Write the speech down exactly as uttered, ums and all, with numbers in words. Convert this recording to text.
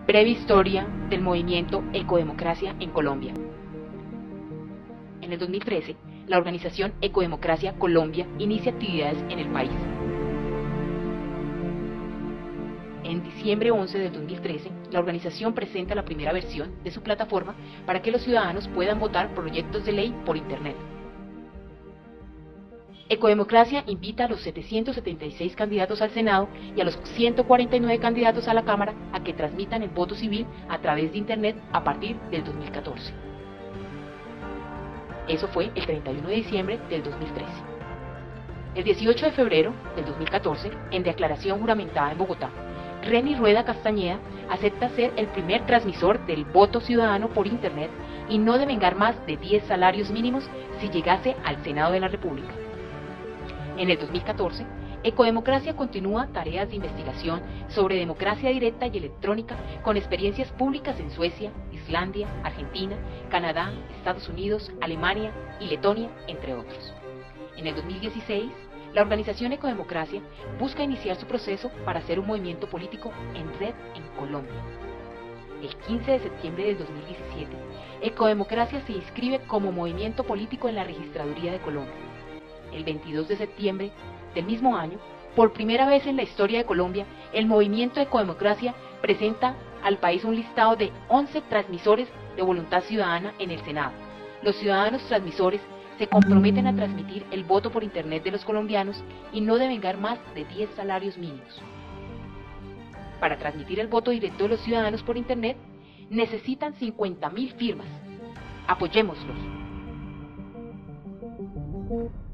Breve historia del movimiento Ecodemocracia en Colombia. En el dos mil trece, la organización Ecodemocracia Colombia inicia actividades en el país. En diciembre once del dos mil trece, la organización presenta la primera versión de su plataforma para que los ciudadanos puedan votar proyectos de ley por Internet. Ecodemocracia invita a los setecientos setenta y seis candidatos al Senado y a los ciento cuarenta y nueve candidatos a la Cámara a que transmitan el voto civil a través de Internet a partir del dos mil catorce. Eso fue el treinta y uno de diciembre del dos mil trece. El dieciocho de febrero del dos mil catorce, en declaración juramentada en Bogotá, Reni Rueda Castañeda acepta ser el primer transmisor del voto ciudadano por Internet y no devengar más de diez salarios mínimos si llegase al Senado de la República. En el dos mil catorce, Ecodemocracia continúa tareas de investigación sobre democracia directa y electrónica con experiencias públicas en Suecia, Islandia, Argentina, Canadá, Estados Unidos, Alemania y Letonia, entre otros. En el dos mil dieciséis, la organización Ecodemocracia busca iniciar su proceso para hacer un movimiento político en red en Colombia. El quince de septiembre del dos mil diecisiete, Ecodemocracia se inscribe como movimiento político en la Registraduría de Colombia. El veintidós de septiembre del mismo año, por primera vez en la historia de Colombia, el movimiento Ecodemocracia presenta al país un listado de once transmisores de voluntad ciudadana en el Senado. Los ciudadanos transmisores se comprometen a transmitir el voto por Internet de los colombianos y no devengar más de diez salarios mínimos. Para transmitir el voto directo de los ciudadanos por Internet, necesitan cincuenta mil firmas. Apoyémoslos.